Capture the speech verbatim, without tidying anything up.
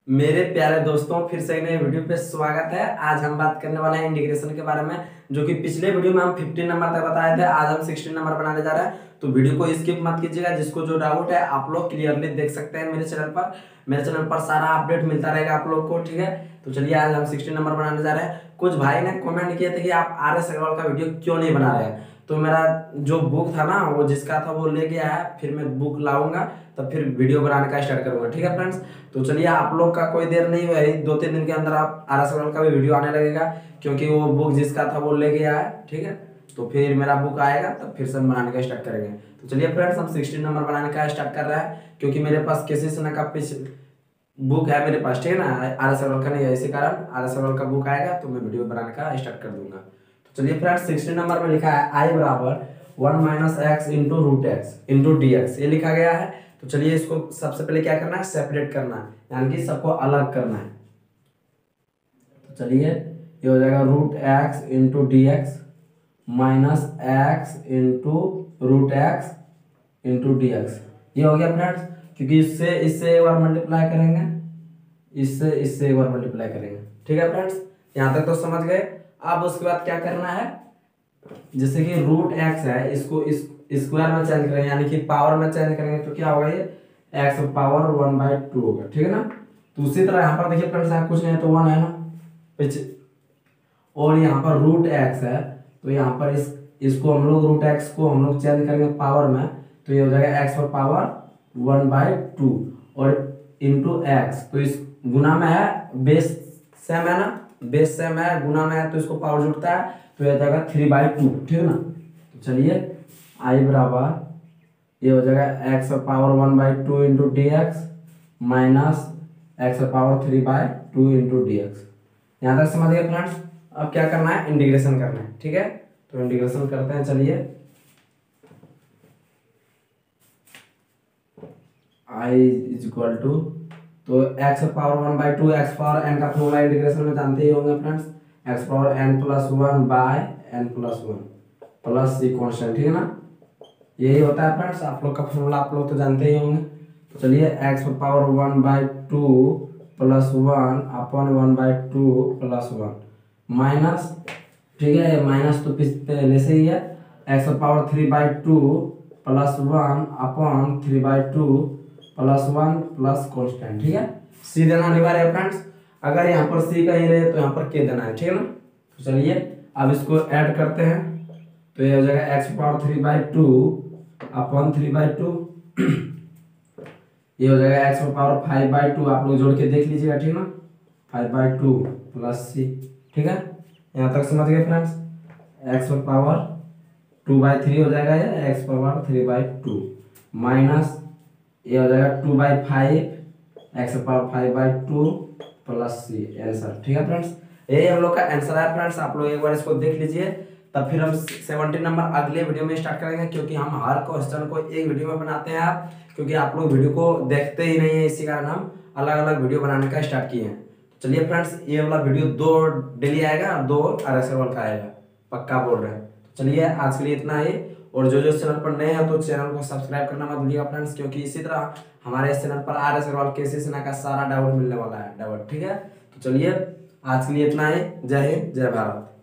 मेरे प्यारे दोस्तों, फिर से एक नए वीडियो पे स्वागत है। आज हम बात करने वाले हैं इंटीग्रेशन के बारे में, जो कि पिछले वीडियो में हम पंद्रह नंबर तक बताए थे। आज हम सोलह नंबर बनाने जा रहे हैं, तो वीडियो को स्किप मत कीजिएगा। जिसको जो डाउट है आप लोग क्लियरली देख सकते हैं मेरे चैनल पर। मेरे चैनल पर सारा अपडेट मिलता रहेगा आप लोग को, ठीक है। तो चलिए आज हम सोलह नंबर बनाने जा रहे हैं। कुछ भाई ने कमेंट किए थे कि आप आर एस अग्रवाल का वीडियो क्यों नहीं बना रहे हैं। तो मेरा जो बुक था ना, वो जिसका था वो ले गया है, फिर मैं बुक लाऊंगा तब फिर वीडियो बनाने का स्टार्ट करूंगा, ठीक है फ्रेंड्स। तो चलिए आप लोग का कोई देर नहीं हुआ, दो तीन दिन के अंदर आप आर एस अग्रवाल का भी वीडियो आने लगेगा, क्योंकि वो बुक जिसका था वो ले गया है, ठीक है। तो फिर मेरा बुक आएगा तब फिर से हम बनाने का स्टार्ट करेंगे। तो चलिए फ्रेंड्स, हम सोलह नंबर बनाने का स्टार्ट कर रहे हैं, क्योंकि मेरे पास केसी सिन्हा का पिछ बुक है मेरे पास, ठीक है ना। आर एस अग्रवाल का नहीं है, इसी कारण आर एस अग्रवाल का बुक आएगा तो मैं वीडियो बनाने का स्टार्ट कर दूंगा। तो चलिए फ्रेंड्स, सोलह नंबर में लिखा है आई बराबर one minus x into root x into d x, ये लिखा गया है। तो चलिए इसको सबसे पहले क्या करना है, सेपरेट करना है, यानी कि सबको अलग करना है। तो चलिए ये हो जाएगा root x into d x minus x into root x into d x, ये हो गया फ्रेंड्स। क्योंकि इससे इससे एक बार मल्टीप्लाई करेंगे, इससे इससे एक बार मल्टीप्लाई करेंगे, ठीक है फ्रेंड्स। यहाँ तक तो समझ गए। अब उसके बाद क्या करना है, जैसे कि रूट एक्स है, इसको इस स्क्वायर में चेंज करेंगे, यानी कि पावर में चेंज करेंगे, तो क्या होगा, ये x power one by two होगा, ठीक है ना। तो उसी तरह यहाँ पर देखिए फ्रेंड्स, यहाँ कुछ नहीं है तो वन है ना, और यहाँ पर रूट एक्स है, तो यहाँ पर इस इसको हम लोग रूट एक्स को हम लोग चेंज करेंगे पावर में, तो ये हो जाएगा एक्स पर पावर वन बाई टू और इंटू एक्स, तो इस गुना में है, बेस सेम है ना, बेस सेम है, गुना में है तो इसको पावर जुड़ता है, तो ये हो जाएगा थ्री बाई टू, ठीक है ना। तो चलिए आई बराबर ये हो जाएगा x power one by two into d x minus x power three by two into d x. यहाँ तक समझ गए फ्रेंड्स। अब क्या करना है, इंटीग्रेशन करना है, ठीक है। तो इंटीग्रेशन करते हैं, चलिए आई इज इक्वल टू, तो x power one by two, x power n का फॉर्मूला इंटीग्रेशन में जानते ही होंगे friends, x power n plus one by n plus one plus C constant, ठीक है ना। यही होता है फ्रेंड्स, आप लोग का फॉर्मूला आप लोग तो जानते ही होंगे। तो चलिए x power one by two plus one upon one by two plus one minus, ठीक है, ये माइनस तो पहले से ही है, x power three by two plus one upon three by two plus one plus constant, ठीक है। सी देना अनिवार्य है फ्रेंड्स, अगर यहाँ पर सी कहीं रहे तो यहाँ पर के देना है, ठीक है ना। तो चलिए अब इसको ऐड करते हैं, तो ये हो जाएगा x power three by two upon three by two, ये हो जाएगा x power five by two, आप लोग जोड़ के देख लीजिएगा, ठीक है ना, five by two plus C, ठीक है। यहाँ तक समझ गए friends. X power two by three हो जाएगा, ये x power three by two minus ये हो जाएगा two by five x power five by two plus C, answer, ठीक है फ्रेंड्स। यही हम लोग का आंसर है फ्रेंड्स, आप लोग एक बार इसको देख लीजिए, तब फिर हम सेवनटीन नंबर अगले वीडियो में स्टार्ट करेंगे, क्योंकि हम हर क्वेश्चन को एक वीडियो में बनाते हैं आप, क्योंकि आप लोग वीडियो को देखते ही नहीं है, इसी कारण हम अलग अलग वीडियो बनाने का स्टार्ट किए हैं। चलिए फ्रेंड्स, ये वाला वीडियो दो डेली आएगा और दो आर एस अग्रवाल का आएगा, पक्का बोल रहे हैं। चलिए आज के लिए इतना ही, और जो जो चैनल पर नए हैं तो चैनल को सब्सक्राइब करना मत भूलिएगा फ्रेंड्स, क्योंकि इसी तरह हमारे इस चैनल पर R S Agarwal KC Sinha का सारा डाउट मिलने वाला है, डाउट, ठीक है। तो चलिए आज के लिए इतना ही, जय हिंद जय भारत।